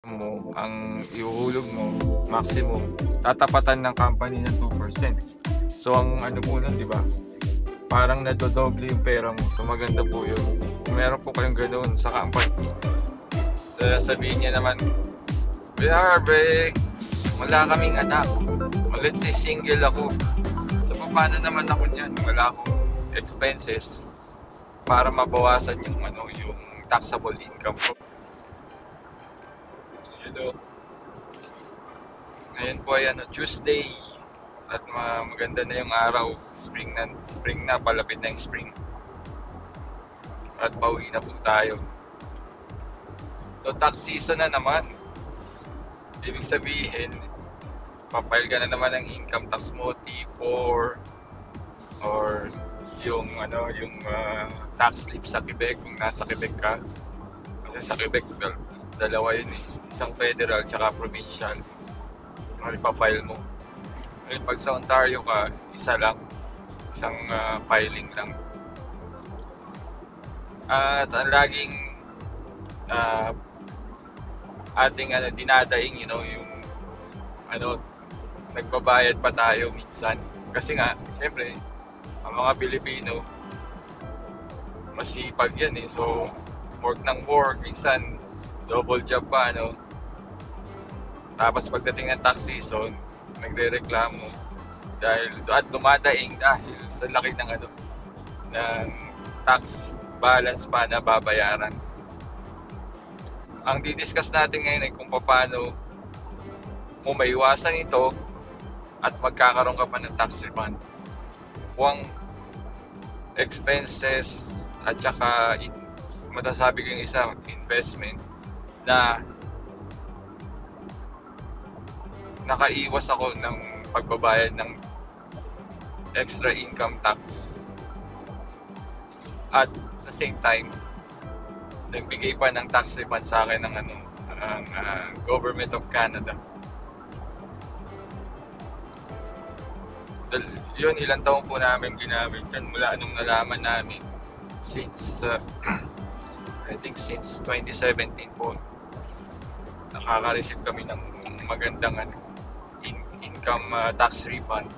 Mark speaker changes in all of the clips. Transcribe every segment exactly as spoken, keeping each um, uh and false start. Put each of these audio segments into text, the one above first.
Speaker 1: mo, ang ihuhulog mo, maximum, tatapatan ng company ng two percent. So, ang ano po nun, di ba? Parang nadodoble yung pera mo. So, maganda po yun. Kung meron po kayong ganoon sa company, so, sabihin niya naman, Kuya Harvey, wala kaming anak. Let's say single ako. So, paano naman ako niyan? Wala akong expenses para mabawasan yung ano, yung taxable income ko. Hello. Ngayon po ay ano, Tuesday at maganda na yung araw. Spring na, spring na, palapit na yung spring. At pauwi na po tayo. So tax season na naman. Ibig sabihin, papile ka na naman ng income tax mo, T four or yung ano, yung uh, tax slip sa Quebec kung nasa Quebec ka. Kasi sa Quebec, dalawa yun eh. Isang federal tsaka provincial. Ang ipa-file mo. Ngayon pag sa Ontario ka, isa lang. Isang uh, filing lang. At ang laging uh, ating ano, dinadaing, you know, yung ano, nagbabayad pa tayo minsan. Kasi nga, syempre, ang mga Pilipino, masipag yan eh. So, work ng work, minsan, double job pa, ano. Tapos pagdating ng tax season, nagre-reklamo dahil at dumadaing dahil sa laki ng ano ng tax balance pa na babayaran. Ang didiscuss natin ngayon ay kung paano mo maiwasan ito at magkakaroon ka pa ng tax refund. Huwag expenses at saka matasabi ko yung isa, investment na nakaiwas ako ng pagbabayad ng extra income tax at the same time nagbigay pa ng tax refund sa akin ng ano ang uh, Government of Canada. Yun, ilang taon po namin ginamit yan mula anong nalaman namin since uh, I think since twenty seventeen po nakaka-receive kami ng magandang ano, in- income uh, tax refund.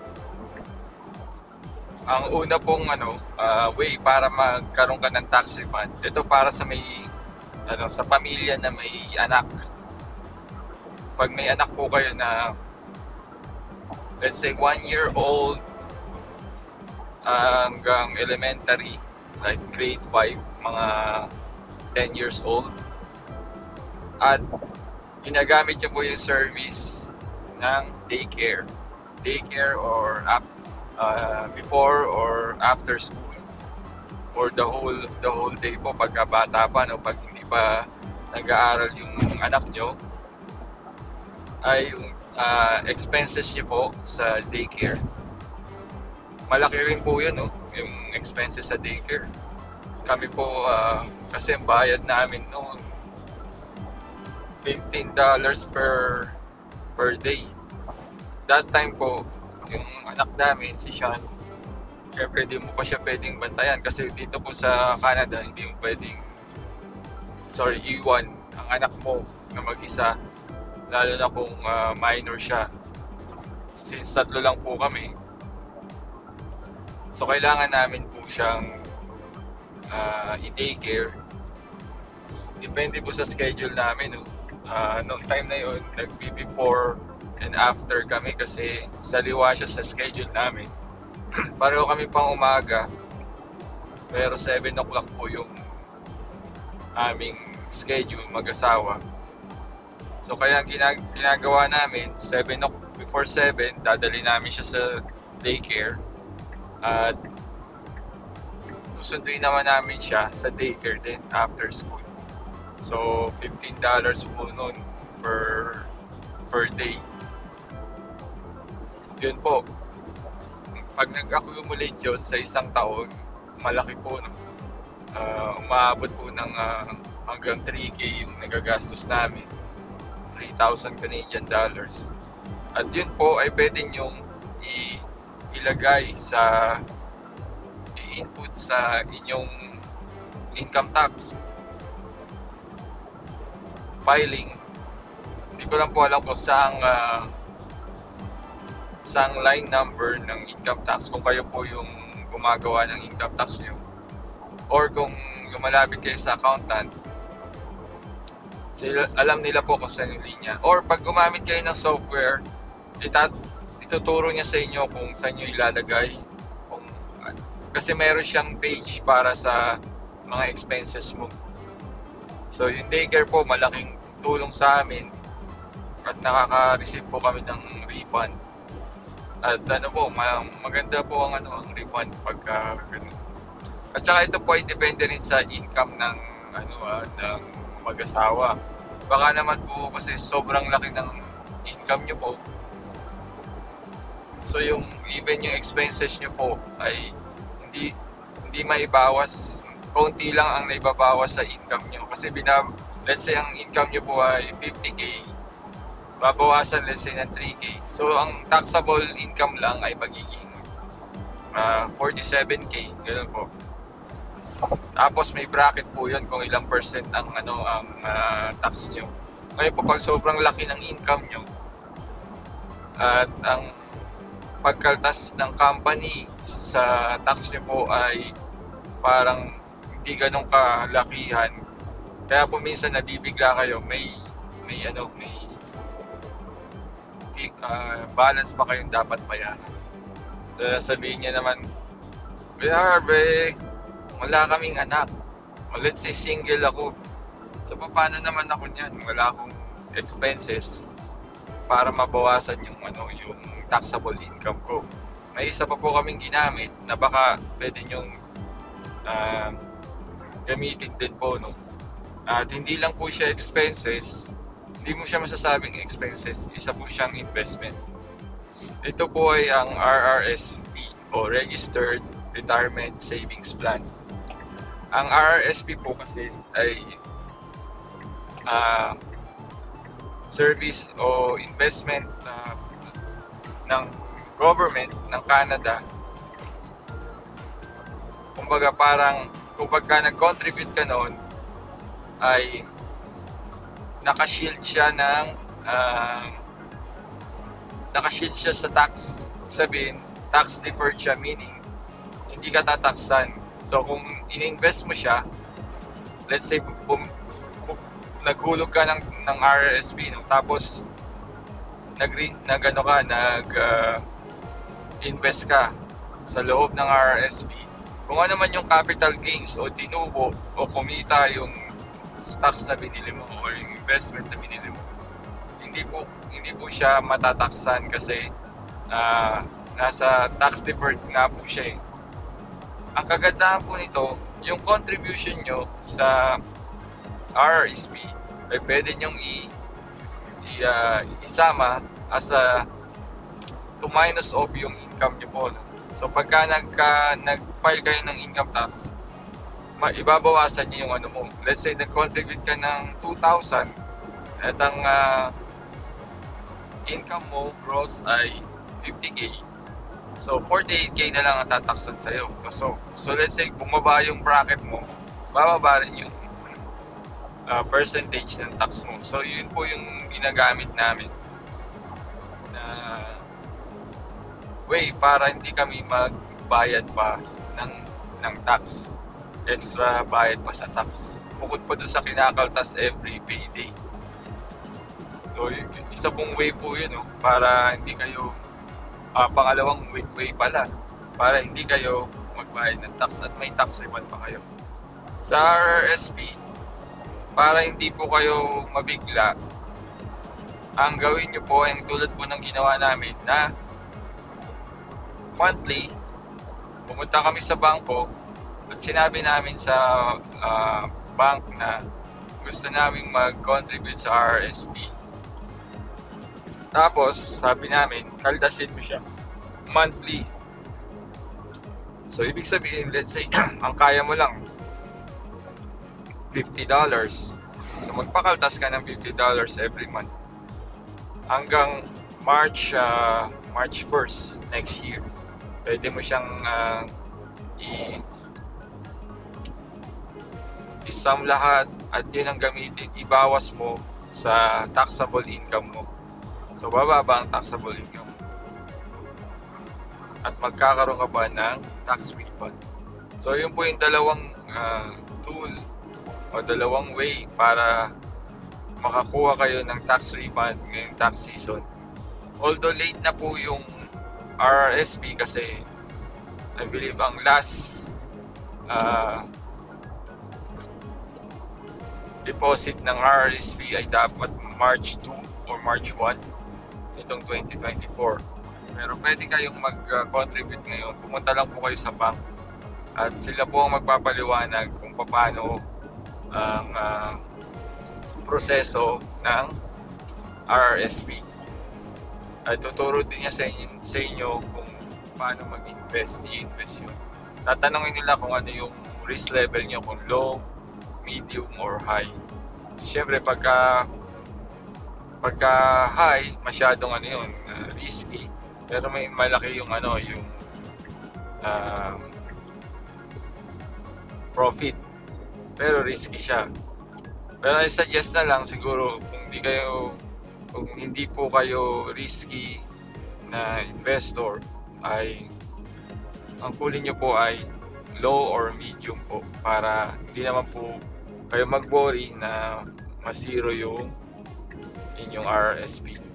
Speaker 1: Ang una pong ano uh, way para magkaroon ka ng tax refund, ito para sa may ano sa pamilya na may anak. Pag may anak po kayo na let's say one year old uh, hanggang elementary like grade five, mga ten years old, at ginagamit nyo po yung service ng daycare daycare or uh, before or after school or the whole the whole day po pagka bata pa, no, pag hindi pa nag-aaral yung anak nyo, ay yung uh, expenses nyo po sa daycare. Malaki rin po yun, no, yung expenses sa daycare. Kami po uh, kasi ang bayad namin noon fifteen dollars per per day. That time po, yung anak namin, si Sean, syempre di mo pa siya pwedeng bantayan kasi dito po sa Canada, hindi mo pwedeng, sorry, iwan ang anak mo na mag-isa, lalo na kung uh, minor siya. Since tatlo lang po kami, so kailangan namin po siyang uh, i-daycare. Depende po sa schedule namin, no? Uh, noong time na yun, nag-before and after kami kasi saliwa siya sa schedule namin. Pareho kami pang umaga, pero seven o'clock po yung aming schedule mag-asawa. So kaya ginag- ginagawa namin, seven o'clock, before seven, dadali namin siya sa daycare at susunduin naman namin siya sa daycare din after school. So fifteen dollars po nun per per day. Yun po. Pag nag-accumulate yun sa isang taon, malaki po, no? Uh, umaabot po ng uh, hanggang three K yung nagagastos namin. three thousand Canadian dollars. At yun po ay pwede nyong i- ilagay sa i-input sa inyong income tax filing Hindi ko lang po alam kung saang uh, saang line number ng income tax, kung kayo po yung gumagawa ng income tax nyo, or kung lumalapit kayo sa accountant, sila, alam nila po kung saan yung linya. Or pag gumamit kayo ng software, itat ituturo niya sa inyo kung saan nyo ilalagay. Kung, kasi meron siyang page para sa mga expenses mo. So yung daycare po, malaking tulong sa amin at nakaka-receive po kami ng refund. At ano po, maganda po ang ano, ang refund pagka ganun. At saka ito po ay depende rin sa income ng ano ah, ng mag-asawa. Baka naman po kasi sobrang laki ng income nyo po. So yung even yung expenses nyo po ay hindi hindi maibawas. Konti lang ang naibabawas sa income nyo. Kasi binab let's say ang income nyo po ay fifty K. Babawasan let's say ng three K. So ang taxable income lang ay magiging uh, forty-seven K. Ganun po. Tapos may bracket po 'yon kung ilang percent ang ano ang uh, tax nyo. Ngayon po pag sobrang laki ng income nyo at ang pagkaltas ng company sa tax nyo po ay parang hindi ganun kalakihan. Kaya po minsan nabibigla kayo, may may ano, may uh, balance pa kayong dapat bayaran. Dahil sabihin niya naman, Kuya Harvey, wala kaming anak. O let's say single ako. So paano naman ako niyan? Wala akong expenses para mabawasan yung ano, yung taxable income ko. May isa pa po kaming ginamit na baka pwede nyong uh, gamitin din po, no? At hindi lang po siya expenses, hindi mo siya masasabing expenses, isa po siyang investment. Ito po ay ang R R S P o Registered Retirement Savings Plan. Ang R R S P po kasi ay uh, service o investment uh, ng government ng Canada. Kumbaga parang kapag ka nag-contribute ka noon ay nakashield siya ng uh, nakashield siya sa tax. Sabihin, tax deferred siya, meaning hindi ka tataksan. So kung in-invest mo siya, let's say bum, bum, naghulog ka ng, ng R R S P, no? Tapos nag, nag ano ka, nag uh, invest ka sa loob ng R R S P, kung ano man yung capital gains o tinubo o kumita yung stocks na binili mo or yung investment na binili mo, hindi po hindi po siya matataksan kasi uh, nasa tax deferred nga po siya eh. Ang kagandahan po nito, yung contribution nyo sa R R S P ay pwede nyong i, i uh, isama as a to minus off yung income nyo po, no? So pagka nagka, nag-file kayo ng income tax, ibabawasan nyo yung ano mo. Let's say nag-contribute ka ng two thousand at ang uh, income mo gross ay fifty K. So forty-eight K na lang ang tataksan sa'yo. So, so, so let's say bumaba yung bracket mo, bababa rin yung uh, percentage ng tax mo. So yun po yung ginagamit namin na way para hindi kami magbayad pa ng ng tax, extra bayad pa sa tax bukod pa doon sa kinakaltas every payday. So isa pong way po yun, no? Para hindi kayo uh, pangalawang way, way pala para hindi kayo magbayad ng tax at may tax refund pa kayo sa R R S P. Para hindi po kayo mabigla, ang gawin nyo po ay tulad po ng ginawa namin na monthly, pumunta kami sa bangko at sinabi namin sa uh, bank na gusto namin mag-contribute sa R R S P. Tapos, sabi namin, kaldasin mo siya monthly. So, ibig sabihin, let's say, ang kaya mo lang fifty dollars. So, magpakaltas ka ng fifty dollars every month hanggang March uh, March first next year. Pwede mo siyang uh, i isam lahat at yun ang gamitin, ibawas mo sa taxable income mo. So bababa ang taxable income at magkakaroon ka ba ng tax refund. So yun po yung dalawang uh, tool o dalawang way para makakuha kayo ng tax refund ngayong tax season. Although late na po yung R R S P kasi I believe ang last uh, deposit ng R R S P ay dapat March two or March one itong twenty twenty-four. Pero pwede kayong mag-contribute ngayon. Pumunta lang po kayo sa bank at sila po ang magpapaliwanag kung paano ang uh, proseso ng R R S P. At tuturo din niya sa inyo, sa inyo kung paano mag-invest, i-invest yun. Tatanungin nila kung ano yung risk level niyo, kung low, medium, or high. Siyempre, pagka pagka high, masyadong ano yun, uh, risky. Pero may malaki yung ano, yung uh, profit. Pero risky siya. Pero I suggest na lang siguro kung hindi kayo kung hindi po kayo risky na investor, ay ang kulin nyo po ay low or medium po para hindi naman po kayo mag-worry na masiro yung inyong R R S P.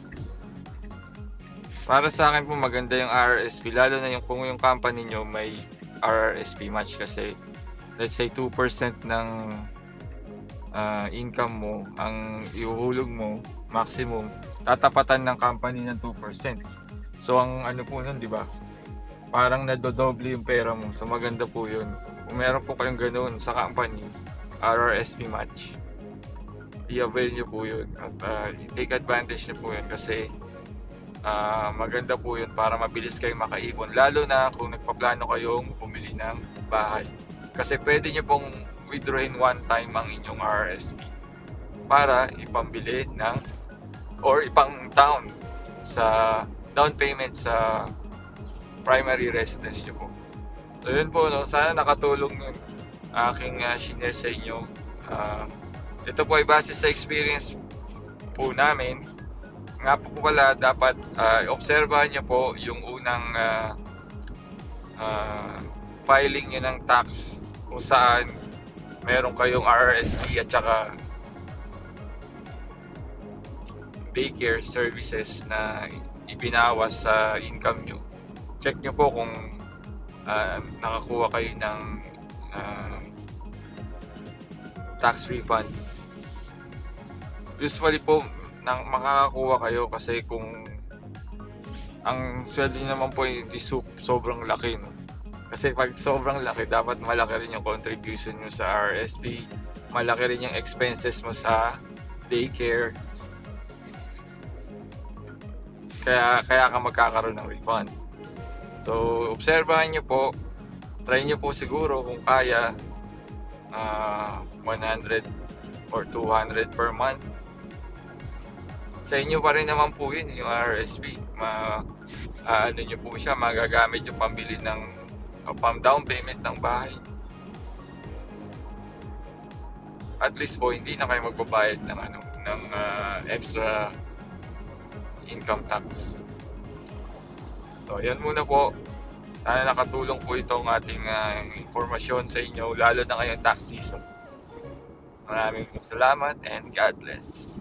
Speaker 1: Para sa akin po maganda yung R R S P, lalo na yung kung yung company nyo may R R S P match, kasi let's say two percent ng uh, income mo ang ihuhulog mo maximum, tatapatan ng company ng two percent. So ang ano po nun, di ba? Parang nadodoble yung pera mo. So maganda po yun. Kung meron po kayong ganoon sa company, R R S P match, i-avail nyo po yun at uh, take advantage nyo po yun kasi uh, maganda po yun para mabilis kayong makaipon, lalo na kung nagpaplano kayong bumili ng bahay, kasi pwede nyo pong withdrawin one time ang inyong R R S P para ipambili ng or ipang down sa down payment sa primary residence nyo po. So yun po, no? Sana nakatulong yung aking uh, share sa inyo. uh, ito po ay base sa experience po namin. Nga po po pala, dapat uh, obserbahan nyo po yung unang uh, uh, filing nyo ng tax kung saan meron kayong R R S P at saka daycare services na ibinawas sa income nyo. Check nyo po kung uh, nakakuha kayo ng uh, tax refund. Usually po nang makakakuha kayo kasi kung ang sweldo nyo naman po ay di sobrang laki, no? Kasi pag sobrang laki, dapat malaki rin yung contribution nyo sa R R S P, malaki rin yung expenses mo sa daycare, kaya kaya ka magkakaroon ng refund. So obserbahan nyo po, try nyo po siguro kung kaya uh, one hundred or two hundred per month. Sa inyo pa rin naman po yun yung R R S P. Ma, uh, ano nyo po siya, magagamit yung pambili ng uh, pang down payment ng bahay. At least po hindi na kayo magbabayad ng ano ng uh, extra income tax. So yan muna po. Sana nakatulong po itong ating uh, informasyon sa inyo, lalo na ngayong tax season. Maraming salamat and God bless.